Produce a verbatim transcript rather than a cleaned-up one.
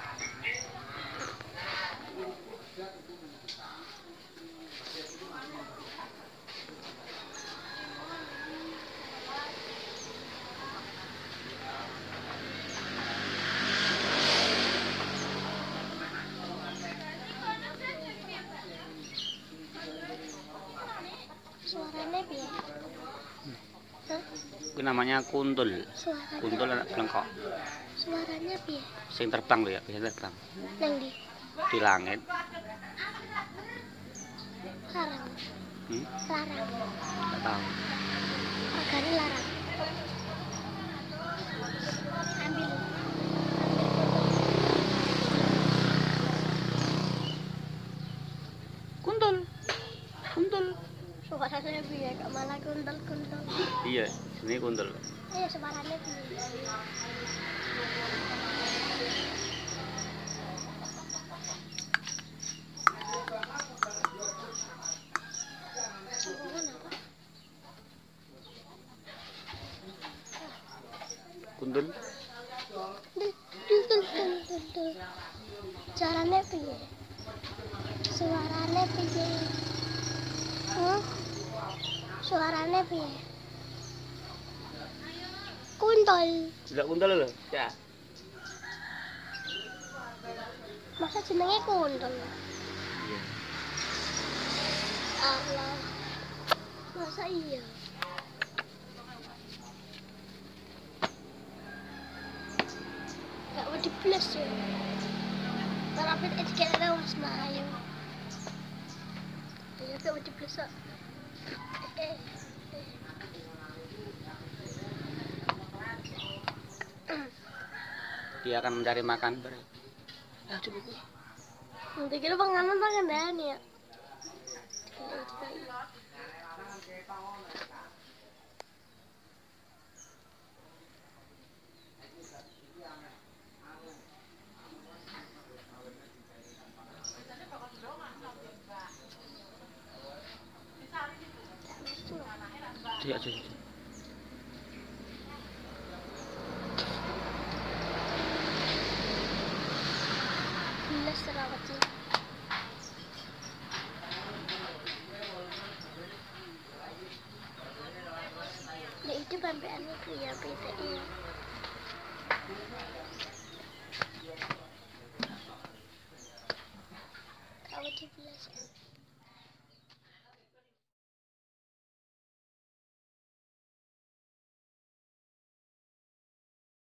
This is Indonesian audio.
Suaranya piye? Hah? Itu namanya kuntul. Suaranya. Kuntul anak pelengkok. Suaranya piye? Sing terbang lho ya, bisa terbang. Nang di? Di langit. Larang. Hmm? Larang. Enggak tahu. Agaknya larang. Ambil. Kuntul. Kuntul. Suaranya piye? Kok malah kuntul-kuntul? Iya, ini kuntul. Eh, suaranya piye? Kuntul. Caranya piye? Suaranya piye? Hmm? Suaranya piye? Kuntul. Tidak kuntul lho. Ya. Masa jenenge kuntul? Iya. Allah. Masa iya? Gak mau dibles ya. Tapi itu kira was mayu. Ya gak mau dibles kok. Eh, eh. Dia akan mencari makan. Ya, coba. Nanti kira penganan tangan dan ya. Iya, iya. Bilas terawat sih. Ya itu pampeannya tuh ya P T I.